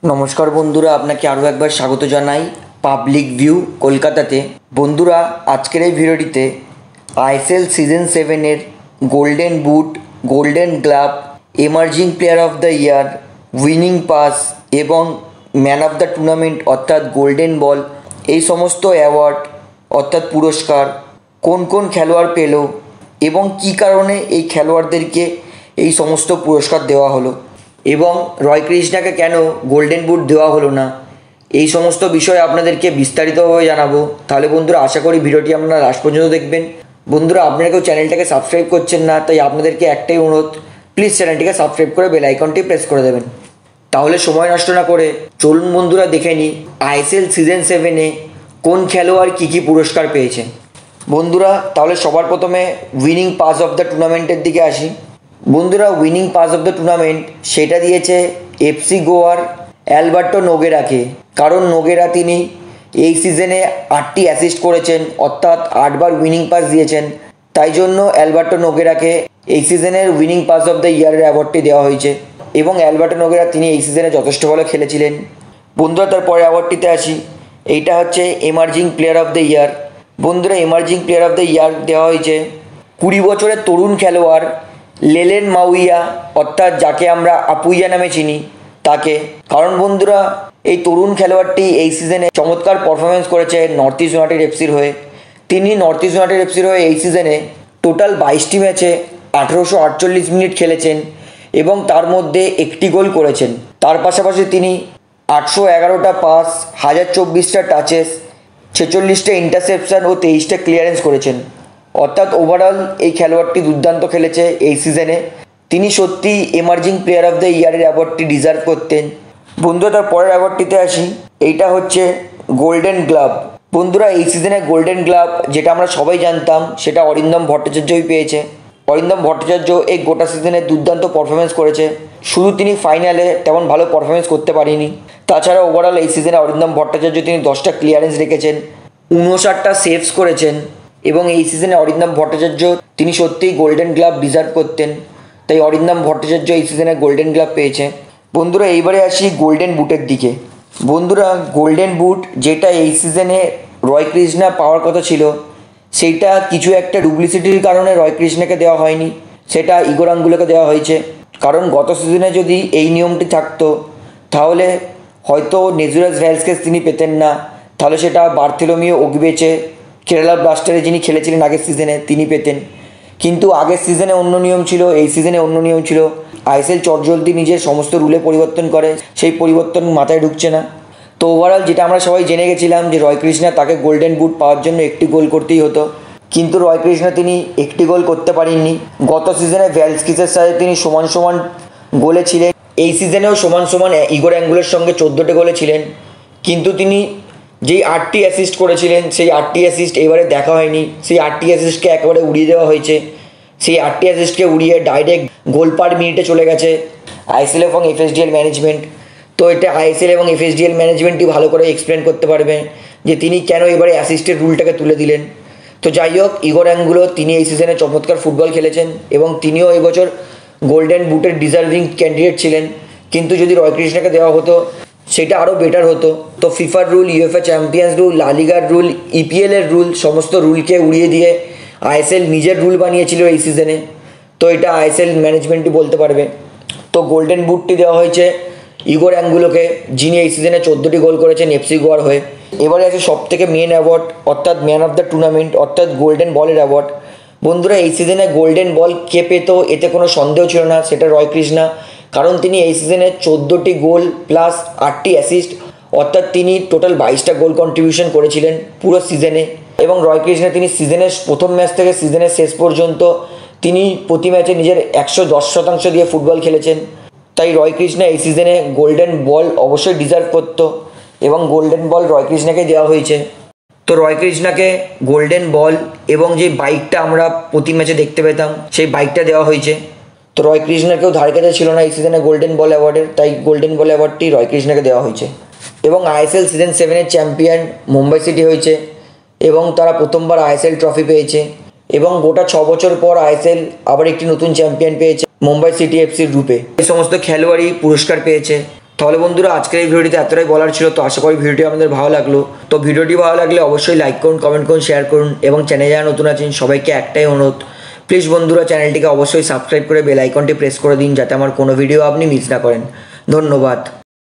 নমস্কার বন্ধুরা, আপনাকে আরও একবার স্বাগত জানাই পাবলিক ভিউ কলকাতাতে। বন্ধুরা, আজকের এই ভিডিওটিতে আইএসএল সিজন 7-এর golden boot, golden glove, emerging player of the year, winning pass এবং ম্যান অফ দ্য টুর্নামেন্ট অর্থাৎ গোল্ডেন বল, এই সমস্ত অ্যাওয়ার্ড অর্থাৎ পুরস্কার কোন কোন খেলোয়াড় পেল এবং কী কারণে এই খেলোয়াড়দেরকে এই সমস্ত পুরস্কার দেওয়া হলো এবং রয় কৃষ্ণাকে কেন গোল্ডেন বুট দেওয়া হলো না, এই সমস্ত বিষয়ে আপনাদেরকে বিস্তারিতভাবে জানাবো। তাহলে বন্ধুরা, আশা করি ভিডিওটি আপনারা লাস্ট পর্যন্ত দেখবেন। বন্ধুরা, আপনারা কেউ চ্যানেলটাকে সাবস্ক্রাইব করছেন না, তাই আপনাদেরকে একটাই অনুরোধ, প্লিজ চ্যানেলটিকে সাবস্ক্রাইব করে বেল আইকনটি প্রেস করে দেবেন। তাহলে সময় নষ্ট না করে চলুন বন্ধুরা দেখে নিই আইএসএল সিজন 7-এ কোন খেলোয়াড় কী কী পুরস্কার পেয়েছে। বন্ধুরা, তাহলে সবার প্রথমে উইনিং পাস অফ দ্য টুর্নামেন্টের দিকে আসি। বন্ধুরা, winning pass of the tournament সেটা দিয়েছে এফসি গোয়ার অ্যালবার্টো নোগেরাকে। কারণ নোগেরা তিনি এই সিজনে 8টি অ্যাসিস্ট করেছেন, অর্থাৎ 8বার উইনিং পাস দিয়েছেন। তাই জন্য অ্যালবার্টো নোগেরাকে এই সিজনের উইনিং পাস অফ দ্য ইয়ারের অ্যাওয়ার্ডটি দেওয়া হয়েছে এবং অ্যালবার্টো নোগেরা তিনি এই সিজনে যথেষ্ট ভালো খেলেছিলেন। বন্ধুরা, তারপরে অ্যাওয়ার্ডটিতে আসি। এইটা হচ্ছে emerging player of the year. বন্ধুরা, emerging player of the year দেওয়া হয়েছে 20 বছরের তরুণ খেলোয়াড় লেলেন মাউইয়া, অর্থাৎ যাকে আমরা আপুইয়া নামে চিনি তাকে। কারণ বন্ধুরা, এই তরুণ খেলোয়াড়টি এই সিজনে চমৎকার পারফরমেন্স করেছে নর্থ ইস্ট ইউনাইটেড এফসির হয়ে। তিনি নর্থ ইস্ট ইউনাইটেড এফসির হয়ে এই সিজনে টোটাল 22টি ম্যাচে 1848 মিনিট খেলেছেন এবং তার মধ্যে 1টি গোল করেছেন। তার পাশাপাশি তিনি 811টা পাস, 1024টা টাচেস, 46টা ইন্টারসেপশন ও 23টা ক্লিয়ারেন্স করেছেন। অর্থাৎ ওভারঅল এই খেলোয়াড়টি দুর্দান্ত খেলেছে এই সিজনে। তিনি সত্যি এমার্জিং প্লেয়ার অফ দ্য ইয়ারের অ্যাওয়ার্ডটি ডিজার্ভ করতেন। বন্ধুরা, তার পরের অ্যাওয়ার্ডটিতে আসি। এইটা হচ্ছে গোল্ডেন গ্লাভ। বন্ধুরা, এই সিজনে গোল্ডেন গ্লাভ যেটা আমরা সবাই জানতাম সেটা অরিন্দম ভট্টাচার্যই পেয়েছে। অরিন্দম ভট্টাচার্য এই গোটা সিজনে দুর্দান্ত পারফরমেন্স করেছে। শুধু তিনি ফাইনালে তেমন ভালো পারফরমেন্স করতে পারেনি, তাছাড়া ওভারঅল এই সিজনে অরিন্দম ভট্টাচার্য তিনি 10টা ক্লিয়ারেন্স রেখেছেন, 59টা সেভস করেছেন এবং এই সিজনে অরিন্দম ভট্টাচার্য তিনি সত্যিই গোল্ডেন গ্লাভ ডিজার্ভ করতেন। তাই অরিন্দম ভট্টাচার্য এই সিজনে গোল্ডেন গ্লাভ পেয়েছে। বন্ধুরা, এইবারে আসি গোল্ডেন বুটের দিকে। বন্ধুরা, গোল্ডেন বুট যেটা এই সিজনে রয় কৃষ্ণা পাওয়ার কথা ছিল, সেইটা কিছু একটা ডুপ্লিসিটির কারণে রয় কৃষ্ণাকে দেওয়া হয়নি, সেটা ইগোর আঙ্গুলোকে দেওয়া হয়েছে। কারণ গত সিজনে যদি এই নিয়মটি থাকতো তাহলে হয়তো নেজুরাস ভ্যালসকেস তিনি পেতেন না, তাহলে সেটা বার্থেলোমিও ওগবেচে কেরালা ব্লাস্টারে যিনি খেলেছিলেন আগের সিজনে তিনি পেতেন। কিন্তু আগের সিজনে অন্য নিয়ম ছিল, এই সিজনে অন্য নিয়ম ছিল। আইএসএল চটজলদি নিজের সমস্ত রুলে পরিবর্তন করে, সেই পরিবর্তন মাথায় ঢুকছে না। তো ওভারঅল যেটা আমরা সবাই জেনে গেছিলাম যে রয় কৃষ্ণা তাকে গোল্ডেন বুট পাওয়ার জন্য 1টি গোল করতেই হতো, কিন্তু রয় কৃষ্ণা তিনি 1টি গোল করতে পারেননি। গত সিজনে ভ্যালসকিসের সাথে তিনি সমান সমান গোলে ছিলেন, এই সিজনেও সমান সমান ইগোর অ্যাঙ্গুলের সঙ্গে 14টে গোলে ছিলেন। কিন্তু তিনি যেই 8টি অ্যাসিস্ট করেছিলেন সেই 8টি অ্যাসিস্ট এবারে দেখা হয়নি। সেই 8টি অ্যাসিস্টকে একেবারে উড়িয়ে দেওয়া হয়েছে। সেই 8টি অ্যাসিস্টকে উড়িয়ে ডাইরেক্ট গোল পার মিনিটে চলে গেছে আইএসএল এবং এফএসডিএল ম্যানেজমেন্ট। তো এটা আইএসএল এবং এফএসডিএল ম্যানেজমেন্টই ভালো করে এক্সপ্লেন করতে পারবে যে তিনি কেন এবারে অ্যাসিস্টের রুলটাকে তুলে দিলেন। তো যাই হোক, ইগোর অ্যাঙ্গুলো তিনি এই সিজনে চমৎকার ফুটবল খেলেছেন এবং তিনিও এবছর গোল্ডেন বুটের ডিজার্ভিং ক্যান্ডিডেট ছিলেন। কিন্তু যদি রয় কৃষ্ণাকে দেওয়া হতো সেটা আরও বেটার হতো। তো ফিফার রুল, ইউএফএ চ্যাম্পিয়ন্স রুল, লা লিগার রুল, ইপিএলের রুল, সমস্ত রুলকে উড়িয়ে দিয়ে আইএসএল নিজের রুল বানিয়েছিল এই সিজনে। তো এটা আইএসএল ম্যানেজমেন্টই বলতে পারবে। তো গোল্ডেন বুটটি দেওয়া হয়েছে ইগোর অ্যাঙ্গুলোকে, যিনি এই সিজনে 14টি গোল করেছেন এফসি গোয়ার হয়ে। এবারে আছে সবথেকে মেন অ্যাওয়ার্ড অর্থাৎ ম্যান অফ দ্য টুর্নামেন্ট অর্থাৎ গোল্ডেন বলের অ্যাওয়ার্ড। বন্ধুরা, এই সিজনে গোল্ডেন বল কে পেত এতে কোনো সন্দেহ ছিল না, সেটা রয় কৃষ্ণা। কারণ তিনি এই সিজনে 14টি গোল প্লাস 8টি অ্যাসিস্ট, অর্থাৎ তিনি টোটাল 22টা গোল কন্ট্রিবিউশন করেছিলেন পুরো সিজনে। এবং রয় কৃষ্ণা তিনি সিজনের প্রথম ম্যাচ থেকে সিজনের শেষ পর্যন্ত তিনি প্রতি ম্যাচে নিজের 110% দিয়ে ফুটবল খেলেছেন। তাই রয় কৃষ্ণা এই সিজনে গোল্ডেন বল অবশ্যই ডিজার্ভ করতো এবং গোল্ডেন বল রয় কৃষ্ণাকে দেওয়া হয়েছে। তো রয় কৃষ্ণাকে গোল্ডেন বল এবং যে বাইকটা আমরা প্রতি ম্যাচে দেখতে পেতাম সেই বাইকটা দেওয়া হয়েছে। তো রয় কৃষ্ণার কেউ ধার কাছে ছিল না এই সিজনে গোল্ডেন বল অ্যাওয়ার্ডের, তাই গোল্ডেন বল অ্যাওয়ার্ডটি রয় কৃষ্ণাকে দেওয়া হয়েছে। এবং আইএসএল সিজন 7-এর চ্যাম্পিয়ন মুম্বাই সিটি হয়েছে এবং তারা প্রথমবার আইএসএল ট্রফি পেয়েছে এবং গোটা 6 বছর পর আইএসএল আবার একটি নতুন চ্যাম্পিয়ন পেয়েছে মুম্বাই সিটি এফসির রূপে। এই সমস্ত খেলোয়াড়ই পুরস্কার পেয়েছে। তাহলে বন্ধুরা আজকের এই ভিডিওটিতে এতটাই বলার ছিল। তো আশা করি ভিডিওটি আপনাদের ভালো লাগলো। তো ভিডিওটি ভালো লাগলে অবশ্যই লাইক করুন, কমেন্ট করুন, শেয়ার করুন এবং চ্যানেলে যারা নতুন আছেন সবাইকে একটাই অনুরোধ, প্লিজ বন্ধুরা চ্যানেলটিকে অবশ্যই সাবস্ক্রাইব করে বেল আইকনটি প্রেস করে দিন যাতে আমার কোনো ভিডিও আপনি মিস না করেন। ধন্যবাদ।